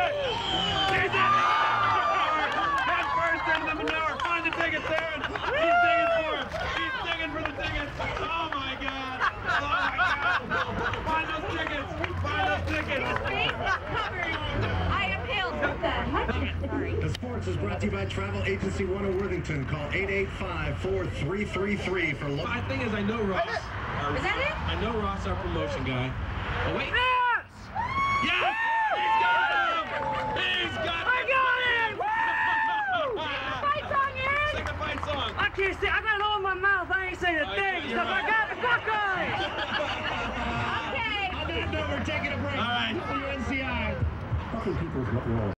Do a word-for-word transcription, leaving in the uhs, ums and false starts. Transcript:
He's in it! Head first into the manure. Find the tickets, Aaron. He's digging for him. He's digging for the tickets. Oh my God. Oh my God. Find those tickets. Find those tickets. His face is covered. I am hailed. The sports is brought to you by Travel Agency One of Worthington. Call eight eight five, four three three three for local. My thing is, I know Ross. Our, Is that it? I know Ross, our promotion guy. Oh, wait. Yes! Yes! He's got him! He's got him! I got it! Woo! Fight song, Aaron! Sing the fight song. I can't say. I got it all in my mouth. I ain't saying a I thing. know, you're Stuff. I right. got the Buckeyes. Okay. On that note, we're taking a break. All right. W N C I. Fucking people's